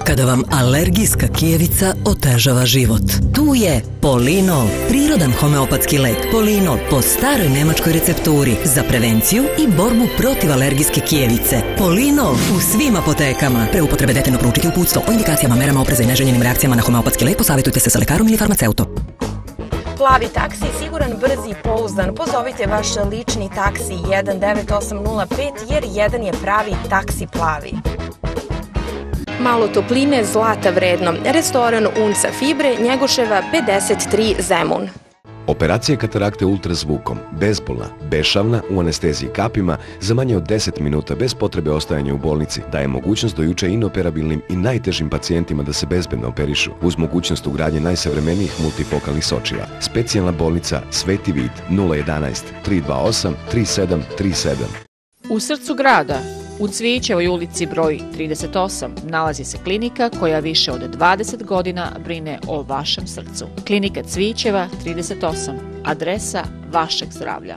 kada vam alergijska kijevica otežava život. Tu je Polinol, prirodan homeopatski lek. Polinol po staroj nemačkoj recepturi za prevenciju i borbu protiv alergijske kijevice. Polinol u svim apotekama. Pre upotrebe detaljno proučiti uputstvo o indikacijama, merama, opreza i neželjenim reakcijama na homeopatski lek. Posavjetujte se sa lekarom ili farmaceutom. Plavi taksi, siguran, brzi i pouzdan. Pozovite vaš lični taksi 19805 jer jedan je pravi taksi plavi. Malo topline, zlata vredno. Restoran Unca Fibre, Njegoševa 53 Zemun. Operacija katarakte ultrazvukom, bezbolna, bešavna, u anesteziji kapima, za manje od 10 minuta bez potrebe ostajanja u bolnici, daje mogućnost do juče inoperabilnim i najtežim pacijentima da se bezbedno operišu, uz mogućnost ugradnje najsavremenijih multifokalnih sočija. Specijalna bolnica Sveti Vid 011 328 3737. U srcu grada, u Cvićevoj ulici broj 38, nalazi se klinika koja više od 20 godina brine o vašem srcu. Klinika Cvićeva 38, adresa vašeg zdravlja.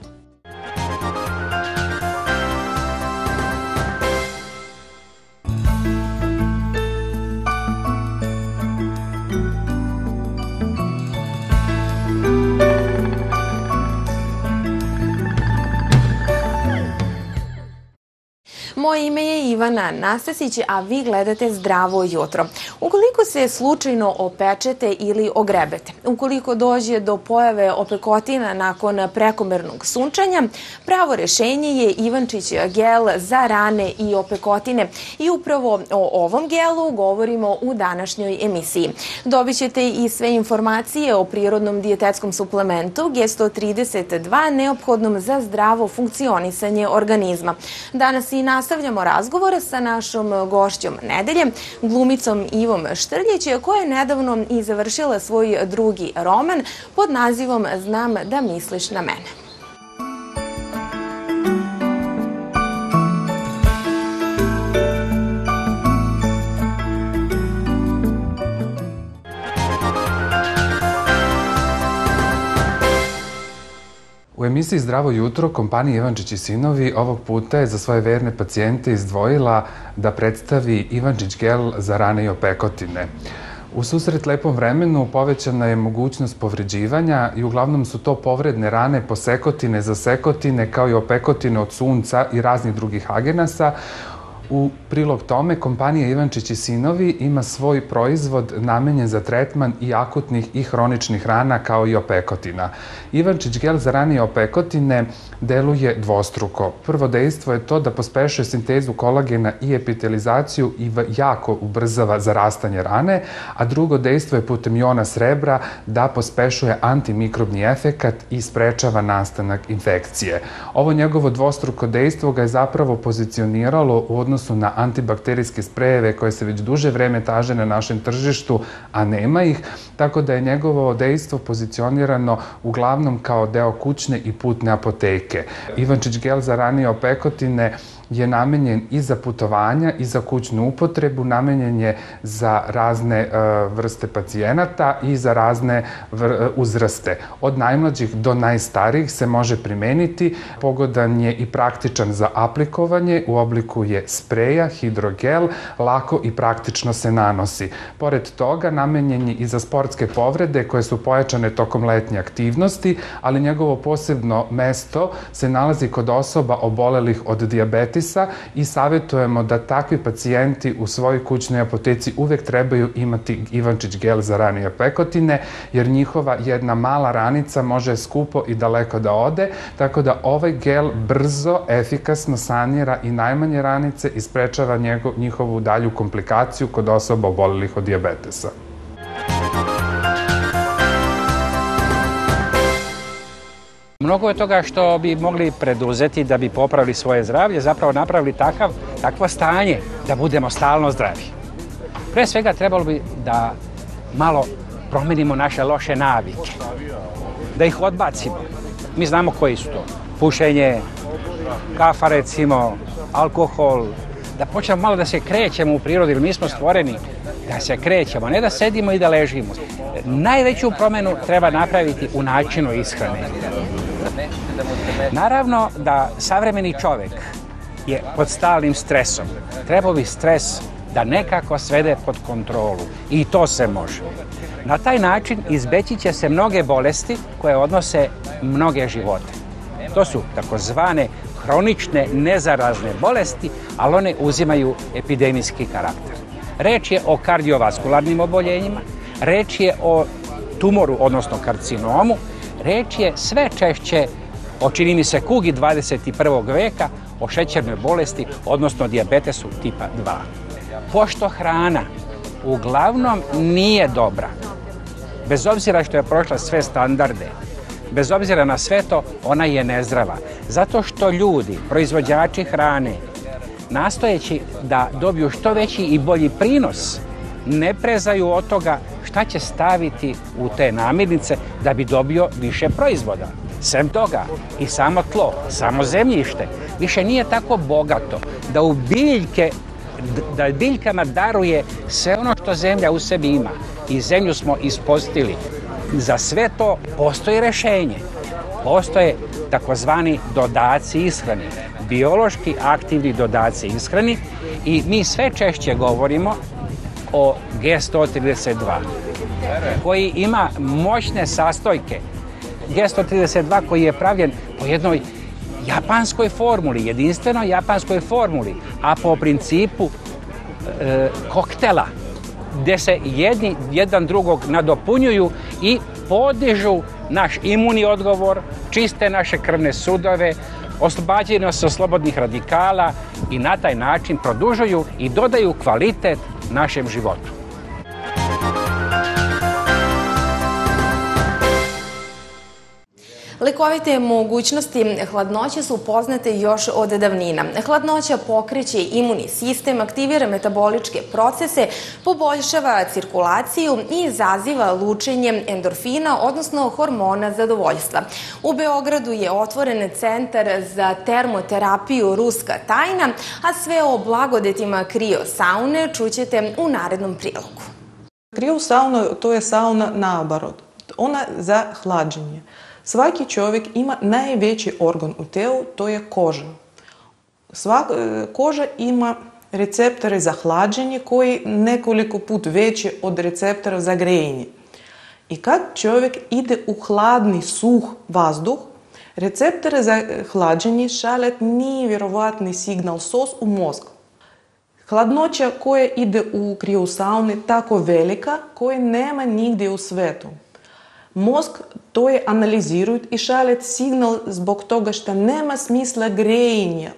Moje ime je Ivana Nastasić, a vi gledate Zdravo jutro. Ukoliko se slučajno opečete ili ogrebete, ukoliko dođe do pojave opekotina nakon prekomernog sunčanja, pravo rešenje je Ivančić gel za rane i opekotine. I upravo o ovom gelu govorimo u današnjoj emisiji. Dobit ćete i sve informacije o prirodnom dijetetskom suplementu G132 neophodnom za zdravo funkcionisanje organizma. Danas i nastavljamo razgovor sa našom gošćom nedelje, glumicom Ivom Štrljić, koja je nedavno i završila svoj drugi roman pod nazivom Znam da misliš na mene. U emisiji Zdravo jutro kompanija Ivančić i sinovi ovog puta je za svoje verne pacijente izdvojila da predstavi Ivančić gel za rane i opekotine. U susret lepom vremenu povećana je mogućnost povređivanja i uglavnom su to povredne rane, posekotine, zasekotine, kao i opekotine od sunca i raznih drugih agenasa. U prilog tome, kompanija Ivančić i sinovi ima svoj proizvod namenjen za tretman i akutnih i hroničnih rana kao i opekotina. Ivančić gel za rane i opekotine deluje dvostruko. Prvo dejstvo je to da pospešuje sintezu kolagena i epitelizaciju i jako ubrzava zarastanje rane, a drugo dejstvo je putem jona srebra da pospešuje antimikrobni efekat i sprečava nastanak infekcije. Ovo njegovo dvostruko dejstvo ga je zapravo pozicioniralo u odnosu na antibakterijske sprejeve koje se već duže vreme taže na našem tržištu, a nema ih, tako da je njegovo dejstvo pozicionirano uglavnom kao deo kućne i putne apoteke. Ivančić gel za rane i opekotine je namenjen i za putovanja i za kućnu upotrebu, namenjen je za razne vrste pacijenata i za razne uzraste. Od najmlađih do najstarijih se može primeniti, pogodan je i praktičan za aplikovanje, u obliku je spreja, hidrogel, lako i praktično se nanosi. Pored toga, namenjen je i za sportske povrede koje su pojačane tokom letnje aktivnosti, ali njegovo posebno mesto se nalazi kod osoba obolelih od dijabetesa i savjetujemo da takvi pacijenti u svojoj kućnoj apoteci uvek trebaju imati Ivančić gel za rane i opekotine, jer njihova jedna mala ranica može skupo i daleko da ode, tako da ovaj gel brzo, efikasno sanira i najmanje ranice i sprečava njihovu dalju komplikaciju kod osoba obolelih od dijabetesa. Mnogo je toga što bi mogli preduzeti da bi popravili svoje zdravlje, zapravo napravili takvo stanje da budemo stalno zdravi. Pre svega trebalo bi da malo promenimo naše loše navike, da ih odbacimo. Mi znamo koji su to. Pušenje, kafa recimo, alkohol, da počnemo malo da se krećemo u prirodi, jer mi smo stvoreni da se krećemo, ne da sedimo i da ležimo. Najveću promenu treba napraviti u načinu ishrane. Naravno da savremeni čovek je pod stalnim stresom. Trebao bi stres da nekako svede pod kontrolu. I to se može. Na taj način izbeći će se mnoge bolesti koje odnose mnoge živote. To su takozvane hronične nezarazne bolesti, ali one uzimaju epidemijski karakter. Reč je o kardiovaskularnim oboljenjima, reč je o tumoru, odnosno karcinomu, reč je sve češće o, čini mi se, kugi 21. veka, o šećernoj bolesti, odnosno dijabetesu tipa 2. Pošto hrana uglavnom nije dobra, bez obzira što je prošla sve standarde, bez obzira na sve to, ona je nezdrava. Zato što ljudi, proizvođači hrane, nastojeći da dobiju što veći i bolji prinos, ne prezaju od toga šta će staviti u te namirnice da bi dobio više proizvoda. Sem toga i samo tlo, samo zemljište više nije tako bogato da biljkama daruje sve ono što zemlja u sebi ima. I zemlju smo ispostili. Za sve to postoji rešenje. Postoje takozvani dodaci ishrani, biološki aktivni dodaci ishrani i mi sve češće govorimo o G132 koji ima moćne sastojke. G132 koji je pravljen po jednoj japanskoj formuli, jedinstvenoj japanskoj formuli, a po principu koktela, gde se jedan drugog nadopunjuju i podižu naš imuni odgovor, čiste naše krvne sudove, oslobađaju nas od slobodnih radikala i na taj način produžuju i dodaju kvalitet našem životu. Lekovite mogućnosti hladnoće su poznate još od davnina. Hladnoća pokreće imunni sistem, aktivira metaboličke procese, poboljšava cirkulaciju i izaziva lučenje endorfina, odnosno hormona zadovoljstva. U Beogradu je otvoren centar za termoterapiju Ruska tajna, a sve o blagodetima kriosaune čućete u narednom prilogu. Kriosauna to je sauna naobarot. Ona za hlađenje. Svaki čovjek ima najveći organ u telu, to je koža. Koža ima receptore za hlađenje koji nekoliko put veći od receptora za grijanje. I kad čovjek ide u hladni, suh vazduh, receptore za hlađenje šalje nevjerovatni signal SOS u mozg. Hladnoća koja ide u kriosauni tako velika koja nema nigdje u svijetu. Mozg to je analiziruje i šalje signal zbog toga što nema smisla grijanja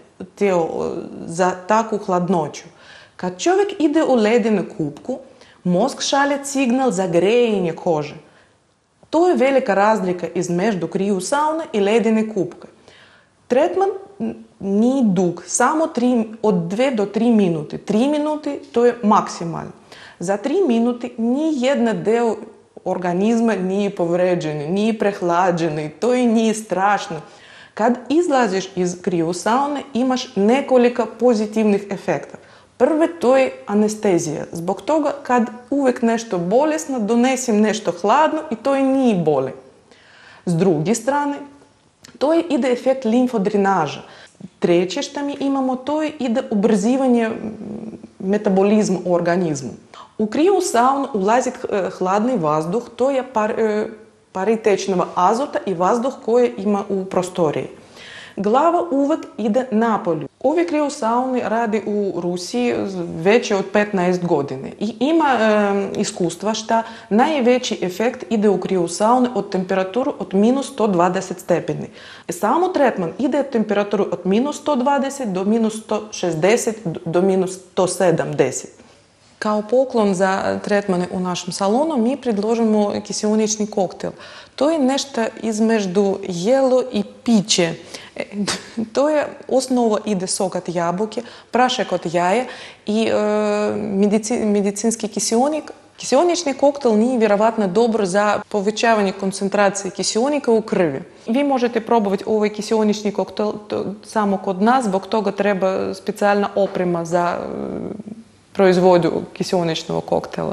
za takvu hladnoću. Kad čovjek ide u ledenu kupku, mozg šalje signal za grijanje kože. To je velika razlika između kriosaune i ledene kupke. Tretman nije dug, samo od 2 do 3 minute. 3 minute to je maksimalno. Za 3 minute nijedna deo organizma nije povređen, nije prehlađen, to i nije strašno. Kad izlaziš iz kriosaune imaš nekoliko pozitivnih efekta. Prve to je anestezija. Zbog toga kad uvijek nešto bolesno donesem nešto hladno i to i nije boli. S druge strane, to ide efekt limfodrenaža. Treće što mi imamo, to ide ubrzivanje metabolizma u organizmu. U kriosaunu ulazi hladni vazduh, to je paritečnog azota i vazduh koji ima u prostoriji. Glava uvijek ide napolju. Ove kriosaune radi u Rusiji veće od 15 godine i ima iskustva što najveći efekt ide u kriosaune od temperaturu od minus 120 stepeni. Samo tretman ide temperaturu od minus 120 do minus 160 do minus 170. Kao poklon za tretmane u našem salonu mi predložimo kiseonični koktel. To je nešto između jelo i piće. To je osnova ide sok od jabuke, prašak od jaja i medicinski kiseonik. Kiseonični koktel nije vjerovatno dobro za povećavanje koncentracije kiseonika u krvi. Vi možete probati ovaj kiseonični koktel samo kod nas, zbog toga treba specijalna oprema za proizvodnju kiseoničnog koktela.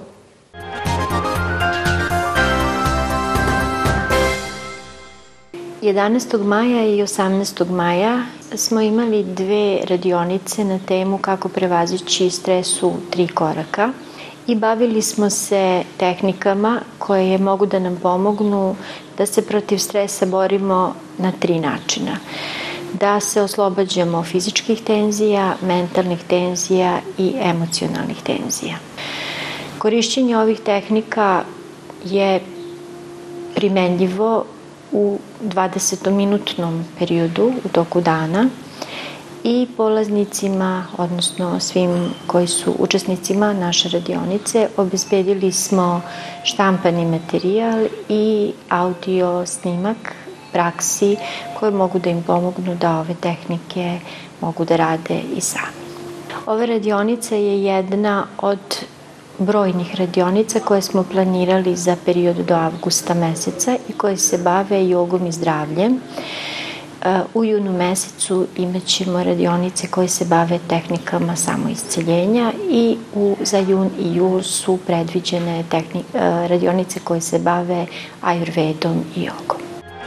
11. maja i 18. maja smo imali 2 radionice na temu kako prevazići stres u 3 koraka i bavili smo se tehnikama koje mogu da nam pomognu da se protiv stresa borimo na 3 načina. Da se oslobađamo fizičkih tenzija, mentalnih tenzija i emocionalnih tenzija. Korišćenje ovih tehnika je primenljivo u 20-minutnom periodu u toku dana i polaznicima, odnosno svim koji su učesnicima naše radionice, obezbedili smo štampani materijal i audio snimak praksi koje mogu da im pomognu da ove tehnike mogu da rade i sami. Ova radionica je jedna od brojnih radionica koje smo planirali za period do avgusta meseca i koje se bave jogom i zdravljem. U junu mesecu imaćemo radionice koje se bave tehnikama samoisceljenja i za jun i jul su predviđene radionice koje se bave ajurvedom i jogom.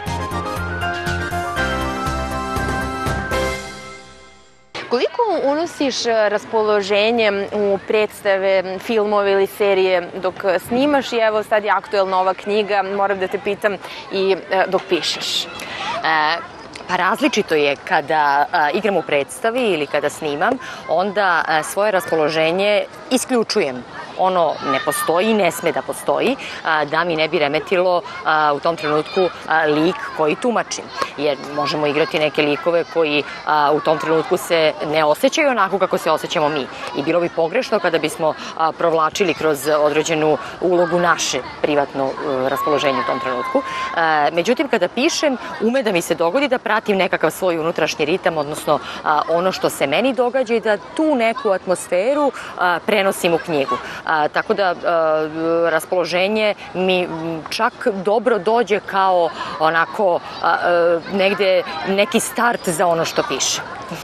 Koliko unosiš raspoloženje u predstave, filmove ili serije dok snimaš i evo sad je aktuelna ova knjiga, moram da te pitam i dok pišeš? Pa različito je kada igram u predstavi ili kada snimam, onda svoje raspoloženje isključujem. Ono ne postoji, ne sme da postoji, da mi ne bi remetilo u tom trenutku lik koji tumačim. Jer možemo igrati neke likove koji u tom trenutku se ne osjećaju onako kako se osjećamo mi. I bilo bi pogrešno kada bismo provlačili kroz određenu ulogu naše privatno raspoloženje u tom trenutku. Međutim, kada pišem, ume da mi se dogodi da pratim nekakav svoj unutrašnji ritam, odnosno ono što se meni događa i da tu neku atmosferu prenosim u knjigu. Tako da raspoloženje mi čak dobro dođe kao onako negde neki start za ono što piše.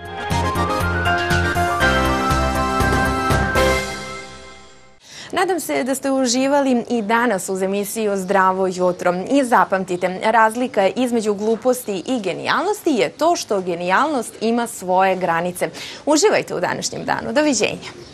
Nadam se da ste uživali i danas uz emisiju Zdravo jutro. I zapamtite, razlika između gluposti i genijalnosti je to što genijalnost ima svoje granice. Uživajte u današnjem danu. Doviđenja.